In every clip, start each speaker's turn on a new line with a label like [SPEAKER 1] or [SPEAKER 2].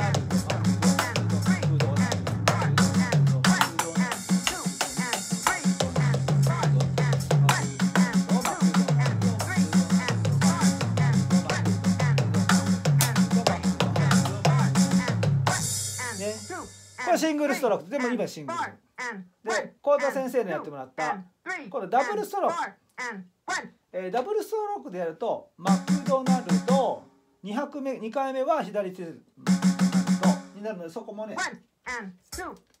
[SPEAKER 1] これシングルストロークでも今シングルでコード先生のやってもらったこれダブルストローク、ダブルストロークでやるとマクドナルド2回目は左手になるのでそこもね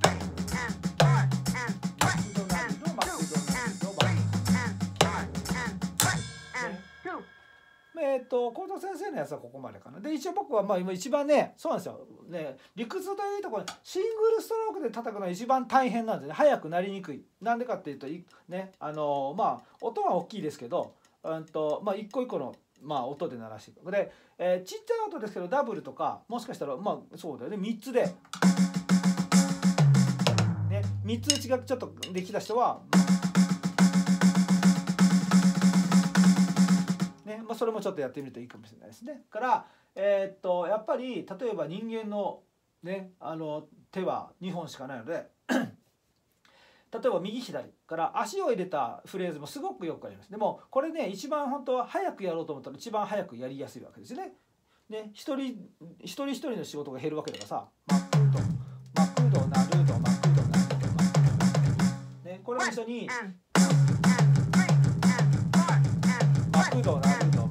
[SPEAKER 1] 幸三先生のやつはここまでかな。で一応僕はまあ今一番ね、そうなんですよね、理屈というところシングルストロークで叩くのが一番大変なんですね。速くなりにくい。なんでかっていうとね、まあ音は大きいですけど、まあ一個一個のまあ音で鳴らしていく。で、ちっちゃい音ですけどダブルとかもしかしたらまあそうだよね、3つでね、3つ打ちがちょっとできた人は。まあ、それもちょっとやってみるといいかもしれないですね。からやっぱり例えば人間のね手は2本しかないので例えば右左から足を入れたフレーズもすごくよくあります。でもこれね一番本当は早くやろうと思ったら一番早くやりやすいわけですよね。一人一人の仕事が減るわけだからさ、マクドナルドマクドナルドマクドね、これも一緒にマクドナルド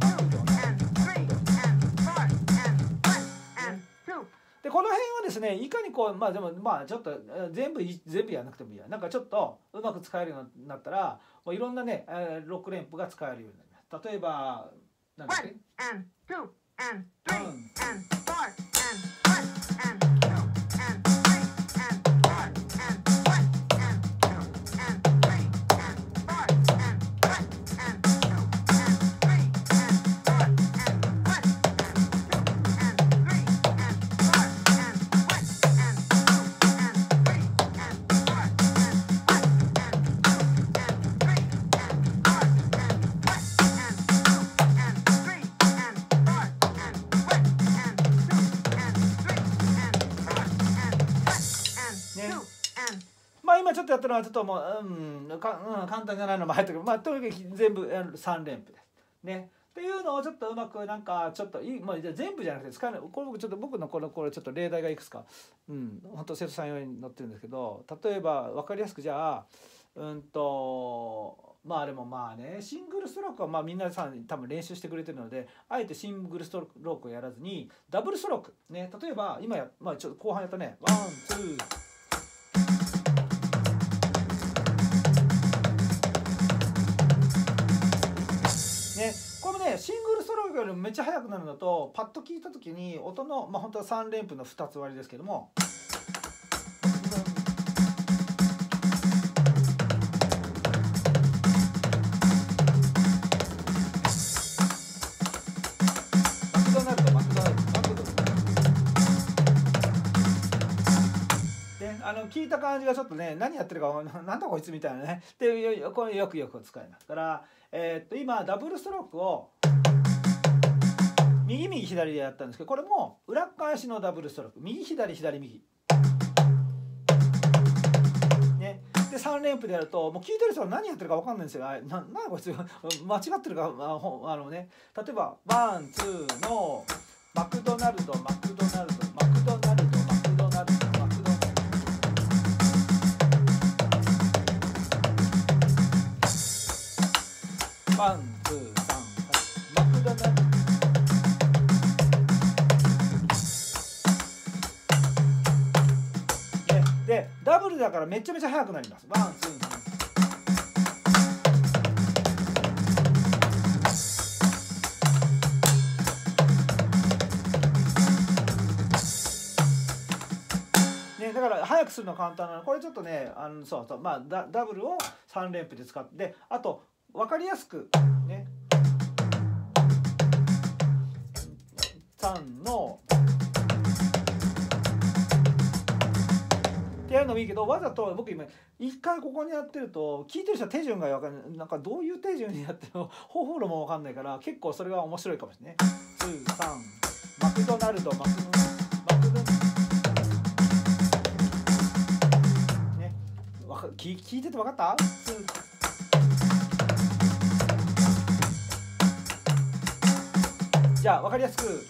[SPEAKER 1] でこの辺はですね、いかにこうまあでもまあちょっと全部やらなくてもいいや。なんかちょっとうまく使えるようになったらもういろんなね6連符が使えるようになります。例えば何だっけ？今ちょっとやったのはちょっともう、簡単じゃないのも入ったけど、まあとにかく全部3連符ですね。っていうのをちょっとうまくなんかちょっとまあ全部じゃなくて使えない。これちょっと僕のこれちょっと例題がいくつか本当生徒さん用に載ってるんですけど、例えば分かりやすくじゃあまあでもまあねシングルストロークはまあ皆さん多分練習してくれてるので、あえてシングルストロークをやらずにダブルストロークね、例えば今まあちょっと後半やったね、ワンツーね、これもねシングルストロークよりもめっちゃ速くなるのと、パッと聞いた時に音の本当は3連符の2つ割りですけども、聞いた感じがちょっとね、何やってるかなんだこいつみたいなね。でこれよく使いますから、今ダブルストロークを右右左でやったんですけど、これも裏返しのダブルストローク、右左左右ね。で3連符でやるともう聞いてる人は何やってるか分かんないんですよ。なんだこいつ間違ってるか、ね、例えばワンツーのマクドナルドマクドナルドマクドナルドマクドナルドマクドナルドワンツー3マクドナルドでダブルだからめちゃめちゃ速くなります。ワンツーね、だから速くするのは簡単なの。これちょっとね、そうそう、ダブルを3連符で使って、あと分かりやすくね、3のってやるのもいいけど、わざと僕今一回ここにやってると聞いてる人は手順が分かんない、なんかどういう手順にやってるの方法論も分かんないから、結構それが面白いかもしれないね。3マクドナルドマクドナルドね、聞いてて分かった？じゃあ分かりやすく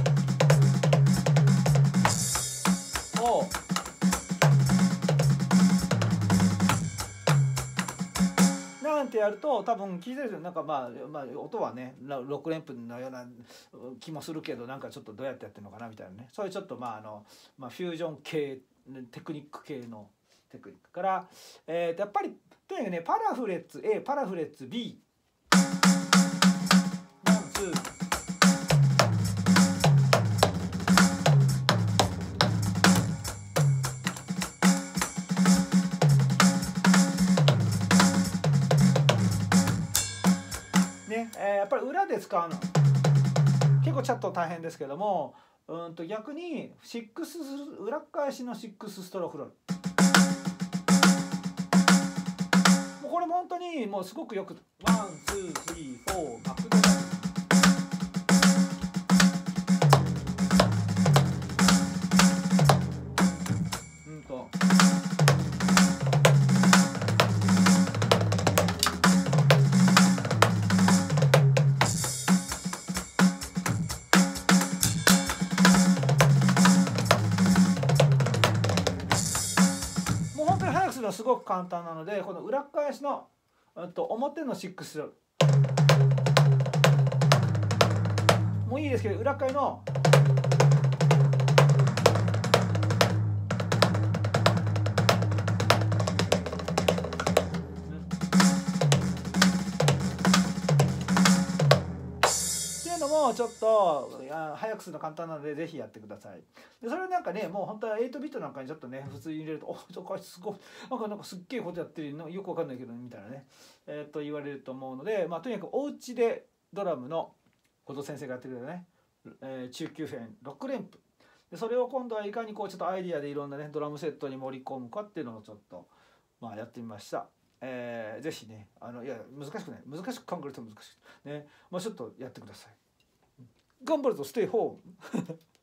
[SPEAKER 1] なんてやると多分聞いてる人なんか音はね6連符のような気もするけど、なんかちょっとどうやってやってるのかなみたいなね、そういうちょっとフュージョン系テクニック系のテクニックから、やっぱりとにかくね、パラフレッツ A パラフレッツ B ワンツーやっぱり裏で使うの結構チャット大変ですけども、逆に裏返しの6ストロークロール、もうこれも本当にもうすごくよくワンツースリーフォーマクドナルドすごく簡単なので、この裏返しの表の6もういいですけど、裏返のっていうのもちょっと早くするの簡単なのでぜひやってください。でそれなんかね、もう本当は8ビットなんかにちょっとね普通に入れると、こいつすごいなんかすっげえことやってるのよくわかんないけどみたいなね、言われると思うので、とにかくお家でドラムの後藤先生がやってくれたね、中級編6連符で、それを今度はいかにちょっとアイディアでいろんなねドラムセットに盛り込むかっていうのをちょっとやってみました。ぜひね、いや難しくない、難しく考えると難しいね、ちょっとやってください。頑張るぞステイホーム